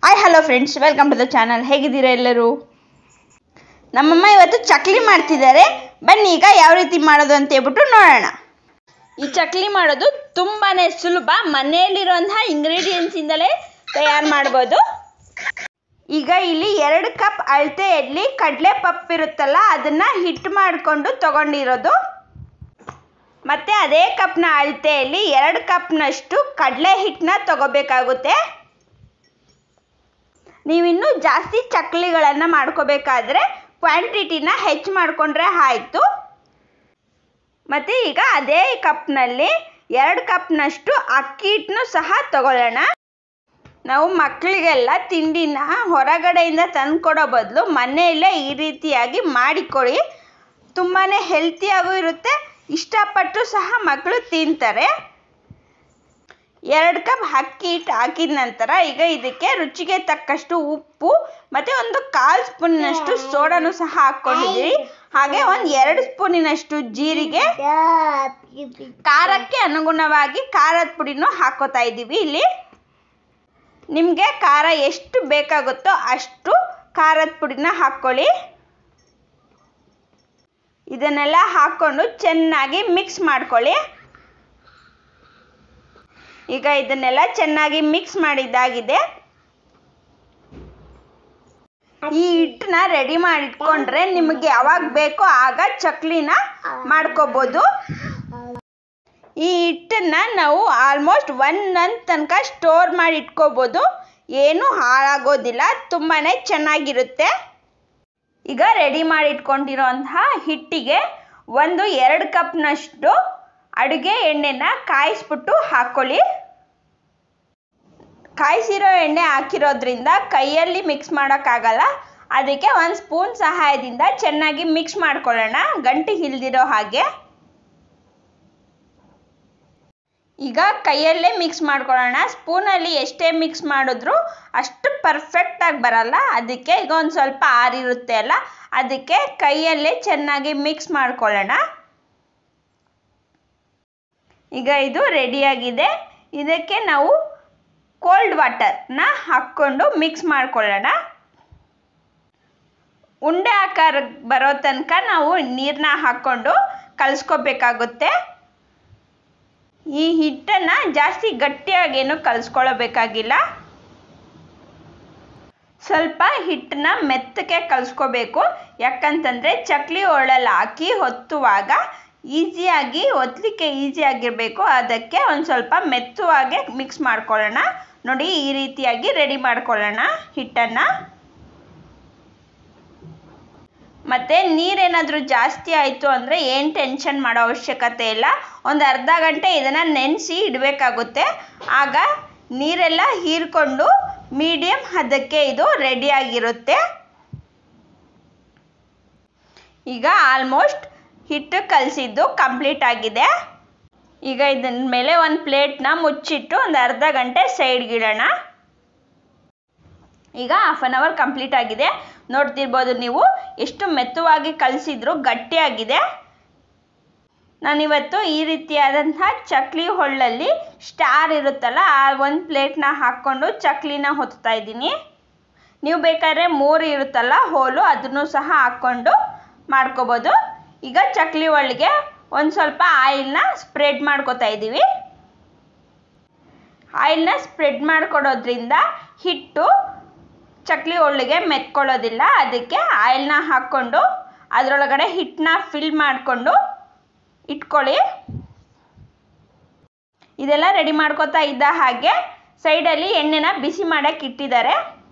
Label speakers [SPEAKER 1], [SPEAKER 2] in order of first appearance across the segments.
[SPEAKER 1] Hi hello friends, welcome to the channel. ಹೇಗಿದ್ದೀರಾ ಎಲ್ಲರೂ? ನಮ್ಮಮ್ಮ ಇವತ್ತು ಚಕ್ಲಿ ಮಾಡ್ತಿದ್ದಾರೆ. ಬನ್ನಿ ಈಗ ಯಾವ ರೀತಿ ಮಾಡೋದು ಅಂತ ಹೇಳ್ಬಿಟ್ಟು ನೋಡೋಣ. ಈ ಚಕ್ಲಿ ಮಾಡೋದು ತುಂಬಾ ಸುಲಭ. ಮನೆಯಲ್ಲಿರುವಂತಹ ಇಂಗ್ರೀಡಿಯೆಂಟ್ಸಿಂದಲೇ ತಯಾರು ಮಾಡ್ಬೋದು. ಈಗ ಇಲ್ಲಿ 2 ಕಪ್ ಅಳತೆಯಲ್ಲಿ ಕಡಲೆ ಪಪ್ಪು ಇರುತ್ತಲ್ಲ, ಅದನ್ನು ಹಿಟ್ಟು ಮಾಡಿಕೊಂಡು ತಗೊಂಡಿರೋದು. ಮತ್ತು ಅದೇ ಕಪ್ನ ಅಳತೆಯಲ್ಲಿ 2 ಕಪ್ನಷ್ಟು ಕಡಲೆ ಹಿಟ್ಟನ್ನ ತಗೋಬೇಕಾಗುತ್ತೆ. ನೀವಿನ್ನೂ ಜಾಸ್ತಿ ಚಕ್ಲಿಗಳನ್ನು ಮಾಡ್ಕೋಬೇಕಾದ್ರೆ ಕ್ವಾಂಟಿಟಿನ ಹೆಚ್ಚು ಮಾಡಿಕೊಂಡ್ರೆ ಆಯಿತು. ಮತ್ತು ಈಗ ಅದೇ ಕಪ್ನಲ್ಲಿ 2 ಕಪ್ನಷ್ಟು ಅಕ್ಕಿ ಹಿಟ್ಟನ್ನು ಸಹ ತಗೊಳ್ಳೋಣ. ನಾವು ಮಕ್ಕಳಿಗೆಲ್ಲ ತಿಂಡಿನ ಹೊರಗಡೆಯಿಂದ ತಂದುಕೊಡೋ ಬದಲು ಮನೆಯಲ್ಲೇ ಈ ರೀತಿಯಾಗಿ ಮಾಡಿಕೊಡಿ. ತುಂಬಾ ಹೆಲ್ತಿಯಾಗೂ ಇರುತ್ತೆ, ಇಷ್ಟಪಟ್ಟು ಸಹ ಮಕ್ಕಳು ತಿಂತಾರೆ. 2 ಕಪ್ ಅಕ್ಕಿ ಹಿಟ್ಟು ಹಾಕಿದ ನಂತರ ಈಗ ಇದಕ್ಕೆ ರುಚಿಗೆ ತಕ್ಕಷ್ಟು ಉಪ್ಪು ಮತ್ತು 1/4 ಸ್ಪೂನಿನಷ್ಟು ಸೋಡಾನು ಸಹ ಹಾಕ್ಕೊಂಡಿದ್ದೀವಿ. ಹಾಗೆ 2 ಸ್ಪೂನಿನಷ್ಟು ಜೀರಿಗೆ, ಖಾರಕ್ಕೆ ಅನುಗುಣವಾಗಿ ಖಾರದ ಪುಡಿನೂ ಹಾಕೋತಾ ಇದ್ದೀವಿ. ಇಲ್ಲಿ ನಿಮಗೆ ಖಾರ ಎಷ್ಟು ಬೇಕಾಗುತ್ತೋ ಅಷ್ಟು ಖಾರದ ಪುಡಿನ ಹಾಕ್ಕೊಳ್ಳಿ. ಇದನ್ನೆಲ್ಲ ಹಾಕ್ಕೊಂಡು ಚೆನ್ನಾಗಿ ಮಿಕ್ಸ್ ಮಾಡ್ಕೊಳ್ಳಿ. ಈಗ ಇದನ್ನೆಲ್ಲ ಚೆನ್ನಾಗಿ ಮಿಕ್ಸ್ ಮಾಡಿದ್ದಾಗಿದೆ. ಈ ಹಿಟ್ಟನ್ನ ರೆಡಿ ಮಾಡಿಟ್ಕೊಂಡ್ರೆ ನಿಮಗೆ ಯಾವಾಗ ಬೇಕೋ ಆಗ ಚಕ್ಲಿನ ಮಾಡ್ಕೋಬೋದು. ಈ ಹಿಟ್ಟನ್ನು ನಾವು ಆಲ್ಮೋಸ್ಟ್ 1 ಮಂತ್ ತನಕ ಸ್ಟೋರ್ ಮಾಡಿ ಇಟ್ಕೋಬೋದು. ಏನೂ ಹಾಳಾಗೋದಿಲ್ಲ, ತುಂಬಾ ಚೆನ್ನಾಗಿರುತ್ತೆ. ಈಗ ರೆಡಿ ಮಾಡಿ ಇಟ್ಕೊಂಡಿರೋಂತಹ ಹಿಟ್ಟಿಗೆ 1-2 ಕಪ್ನಷ್ಟು ಅಡುಗೆ ಎಣ್ಣೆನ ಕಾಯಿಸ್ಬಿಟ್ಟು ಹಾಕ್ಕೊಳ್ಳಿ. ಕಾಯಿಸಿರೋ ಎಣ್ಣೆ ಹಾಕಿರೋದ್ರಿಂದ ಕೈಯಲ್ಲಿ ಮಿಕ್ಸ್ ಮಾಡೋಕ್ಕಾಗಲ್ಲ, ಅದಕ್ಕೆ 1 ಸ್ಪೂನ್ ಸಹಾಯದಿಂದ ಚೆನ್ನಾಗಿ ಮಿಕ್ಸ್ ಮಾಡ್ಕೊಳ್ಳೋಣ, ಗಂಟು ಇಲ್ದಿರೋ ಹಾಗೆ. ಈಗ ಕೈಯಲ್ಲೇ ಮಿಕ್ಸ್ ಮಾಡ್ಕೊಳ್ಳೋಣ. ಸ್ಪೂನಲ್ಲಿ ಎಷ್ಟೇ ಮಿಕ್ಸ್ ಮಾಡಿದ್ರೂ ಅಷ್ಟು ಪರ್ಫೆಕ್ಟಾಗಿ ಬರಲ್ಲ. ಅದಕ್ಕೆ ಈಗ ಒಂದು ಸ್ವಲ್ಪ ಆರಿರುತ್ತೆ ಅಲ್ಲ, ಅದಕ್ಕೆ ಕೈಯಲ್ಲೇ ಚೆನ್ನಾಗಿ ಮಿಕ್ಸ್ ಮಾಡ್ಕೊಳ್ಳೋಣ. ಈಗ ಇದು ರೆಡಿಯಾಗಿದೆ. ಇದಕ್ಕೆ ನಾವು ಕೋಲ್ಡ್ ವಾಟರ್ನ ಹಾಕ್ಕೊಂಡು ಮಿಕ್ಸ್ ಮಾಡ್ಕೊಳ್ಳೋಣ. ಉಂಡೆ ಆಕಾರಕ್ಕೆ ಬರೋ ತನಕ ನಾವು ನೀರನ್ನ ಹಾಕ್ಕೊಂಡು ಕಲಿಸ್ಕೋಬೇಕಾಗುತ್ತೆ. ಈ ಹಿಟ್ಟನ್ನು ಜಾಸ್ತಿ ಗಟ್ಟಿಯಾಗೇನು ಕಲಿಸ್ಕೊಳ್ಳಬೇಕಾಗಿಲ್ಲ. ಸ್ವಲ್ಪ ಹಿಟ್ಟನ್ನ ಮೆತ್ತಗೆ ಕಲಿಸ್ಕೋಬೇಕು. ಯಾಕಂತಂದರೆ ಚಕ್ಲಿ ಒಳ್ಳಲ್ಲಿ ಹಾಕಿ ಒತ್ತುವಾಗ ಈಸಿಯಾಗಿ ಒತ್ತಲಿಕ್ಕೆ ಈಸಿಯಾಗಿರಬೇಕು. ಅದಕ್ಕೆ ಒಂದು ಸ್ವಲ್ಪ ಮೆತ್ತವಾಗಿ ಮಿಕ್ಸ್ ಮಾಡ್ಕೊಳ್ಳೋಣ. ನೋಡಿ, ಈ ರೀತಿಯಾಗಿ ರೆಡಿ ಮಾಡ್ಕೊಳ್ಳೋಣ ಹಿಟ್ಟನ್ನು. ಮತ್ತು ನೀರೇನಾದರೂ ಜಾಸ್ತಿ ಆಯಿತು ಅಂದರೆ ಏನು ಟೆನ್ಷನ್ ಮಾಡೋ ಅವಶ್ಯಕತೆ ಇಲ್ಲ. ಒಂದು ಅರ್ಧ ಗಂಟೆ ಇದನ್ನು ನೆನೆಸಿ ಇಡಬೇಕಾಗುತ್ತೆ. ಆಗ ನೀರೆಲ್ಲ ಹೀರ್ಕೊಂಡು ಮೀಡಿಯಮ್ ಹದಕ್ಕೆ ಇದು ರೆಡಿಯಾಗಿರುತ್ತೆ. ಈಗ ಆಲ್ಮೋಸ್ಟ್ ಹಿಟ್ಟು ಕಲಸಿದ್ದು ಕಂಪ್ಲೀಟ್ ಆಗಿದೆ. ಈಗ ಇದನ್ನ ಮೇಲೆ ಒಂದು ಪ್ಲೇಟ್ನ ಮುಚ್ಚಿಟ್ಟು ಒಂದು ಅರ್ಧ ಗಂಟೆ ಸೈಡ್ಗಿಡೋಣ. ಈಗ 1/2 ಅವರ್ ಕಂಪ್ಲೀಟ್ ಆಗಿದೆ. ನೋಡ್ತಿರ್ಬೋದು ನೀವು ಎಷ್ಟು ಮೆತ್ತವಾಗಿ ಕಲಸಿದ್ರು ಗಟ್ಟಿಯಾಗಿದೆ. ನಾನಿವತ್ತು ಈ ರೀತಿಯಾದಂತಹ ಚಕ್ಲಿ ಹೊಳ್ಳಲ್ಲಿ ಸ್ಟಾರ್ ಇರುತ್ತಲ್ಲ, ಆ ಒಂದು ಪ್ಲೇಟ್ನ ಹಾಕ್ಕೊಂಡು ಚಕ್ಲಿನ ಹೊತ್ತಾ ಇದ್ದೀನಿ. ನೀವು ಬೇಕಾದ್ರೆ 3 ಇರುತ್ತಲ್ಲ ಹೋಲು, ಅದನ್ನು ಸಹ ಹಾಕ್ಕೊಂಡು ಮಾಡ್ಕೋಬೋದು. ಈಗ ಚಕ್ಲಿ ಒಳಗೆ ಒಂದು ಸ್ವಲ್ಪ ಆಯಿಲ್ನ ಸ್ಪ್ರೆಡ್ ಮಾಡ್ಕೋತಾ ಇದ್ದೀವಿ. ಆಯಿಲ್ನ ಸ್ಪ್ರೆಡ್ ಮಾಡ್ಕೊಡೋದ್ರಿಂದ ಹಿಟ್ಟು ಚಕ್ಲಿ ಒಳಗೆ ಮೆತ್ಕೊಳ್ಳೋದಿಲ್ಲ. ಅದಕ್ಕೆ ಆಯಿಲ್ನ ಹಾಕ್ಕೊಂಡು ಅದರೊಳಗಡೆ ಹಿಟ್ಟನ್ನ ಫಿಲ್ ಮಾಡಿಕೊಂಡು ಇಟ್ಕೊಳ್ಳಿ. ಇದೆಲ್ಲ ರೆಡಿ ಮಾಡ್ಕೋತಾ ಇದ್ದ ಹಾಗೆ ಸೈಡಲ್ಲಿ ಎಣ್ಣೆನ ಬಿಸಿ ಮಾಡೋಕ್ಕೆ ಇಟ್ಟಿದ್ದಾರೆ.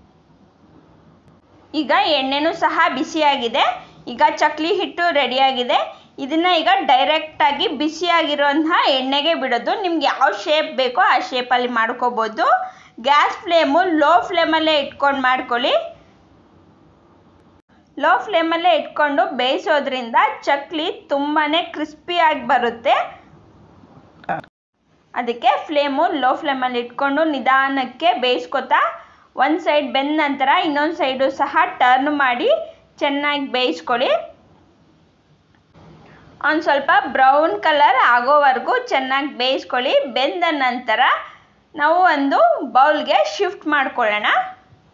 [SPEAKER 1] ಈಗ ಎಣ್ಣೆನೂ ಸಹ ಬಿಸಿಯಾಗಿದೆ. ಈಗ ಚಕ್ಲಿ ಹಿಟ್ಟು ರೆಡಿಯಾಗಿದೆ. ಇದನ್ನು ಈಗ ಡೈರೆಕ್ಟಾಗಿ ಬಿಸಿಯಾಗಿರುವಂತಹ ಎಣ್ಣೆಗೆ ಬಿಡೋದು. ನಿಮ್ಗೆ ಯಾವ ಶೇಪ್ ಬೇಕೋ ಆ ಶೇಪಲ್ಲಿ ಮಾಡ್ಕೋಬೋದು. ಗ್ಯಾಸ್ ಫ್ಲೇಮು ಲೋ ಫ್ಲೇಮಲ್ಲೇ ಇಟ್ಕೊಂಡು ಮಾಡ್ಕೊಳ್ಳಿ. ಲೋ ಫ್ಲೇಮಲ್ಲೇ ಇಟ್ಕೊಂಡು ಬೇಯಿಸೋದ್ರಿಂದ ಚಕ್ಲಿ ತುಂಬಾ ಕ್ರಿಸ್ಪಿಯಾಗಿ ಬರುತ್ತೆ. ಅದಕ್ಕೆ ಫ್ಲೇಮು ಲೋ ಫ್ಲೇಮಲ್ಲಿ ಇಟ್ಕೊಂಡು ನಿಧಾನಕ್ಕೆ ಬೇಯಿಸ್ಕೊತಾ ಒಂದು ಸೈಡ್ ಬೆಂದ ನಂತರ ಇನ್ನೊಂದು ಸೈಡು ಸಹ ಟರ್ನ್ ಮಾಡಿ ಚೆನ್ನಾಗಿ ಬೇಯಿಸ್ಕೊಳ್ಳಿ. ಒಂದು ಸ್ವಲ್ಪ ಬ್ರೌನ್ ಕಲರ್ ಆಗೋವರೆಗೂ ಚೆನ್ನಾಗಿ ಬೇಯಿಸ್ಕೊಳ್ಳಿ. ಬೆಂದ ನಂತರ ನಾವು ಒಂದು ಬೌಲ್ಗೆ ಶಿಫ್ಟ್ ಮಾಡ್ಕೊಳ್ಳೋಣ.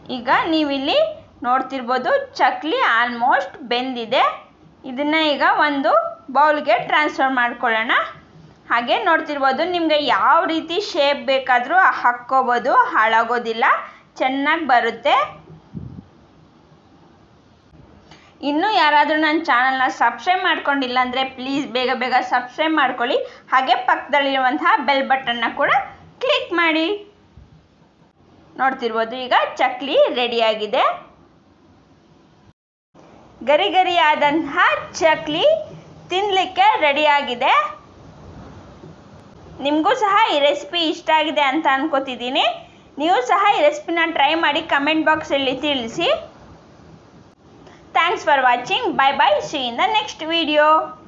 [SPEAKER 1] ಈಗ ನೀವಿಲ್ಲಿ ನೋಡ್ತಿರ್ಬೋದು ಚಕ್ಲಿ ಆಲ್ಮೋಸ್ಟ್ ಬೆಂದಿದೆ. ಇದನ್ನು ಈಗ ಒಂದು ಬೌಲ್ಗೆ ಟ್ರಾನ್ಸ್ಫರ್ ಮಾಡ್ಕೊಳ್ಳೋಣ. ಹಾಗೆ ನೋಡ್ತಿರ್ಬೋದು ನಿಮಗೆ ಯಾವ ರೀತಿ ಶೇಪ್ ಬೇಕಾದರೂ ಹಾಕ್ಕೋಬೋದು, ಹಾಳಾಗೋದಿಲ್ಲ, ಚೆನ್ನಾಗಿ ಬರುತ್ತೆ. ಇನ್ನೂ ಯಾರಾದರೂ ನನ್ನ ಚಾನಲ್ನ ಸಬ್ಸ್ಕ್ರೈಬ್ ಮಾಡ್ಕೊಂಡಿಲ್ಲ ಅಂದರೆ ಪ್ಲೀಸ್ ಬೇಗ ಬೇಗ ಸಬ್ಸ್ಕ್ರೈಬ್ ಮಾಡ್ಕೊಳ್ಳಿ. ಹಾಗೆ ಪಕ್ಕದಲ್ಲಿರುವಂತಹ ಬೆಲ್ ಬಟನ್ನ ಕೂಡ ಕ್ಲಿಕ್ ಮಾಡಿ. ನೋಡ್ತಿರ್ಬೋದು ಈಗ ಚಕ್ಲಿ ರೆಡಿಯಾಗಿದೆ. ಗರಿ ಗರಿಯಾದಂತಹ ಚಕ್ಲಿ ತಿನ್ನಲಿಕ್ಕೆ ರೆಡಿಯಾಗಿದೆ. ನಿಮಗೂ ಸಹ ಈ ರೆಸಿಪಿ ಇಷ್ಟ ಆಗಿದೆ ಅಂತ ಅನ್ಕೋತಿದ್ದೀನಿ. ನೀವು ಸಹ ಈ ರೆಸಿಪಿನ ಟ್ರೈ ಮಾಡಿ ಕಮೆಂಟ್ ಬಾಕ್ಸಲ್ಲಿ ತಿಳಿಸಿ. Thanks for watching. Bye bye. See you in the next video.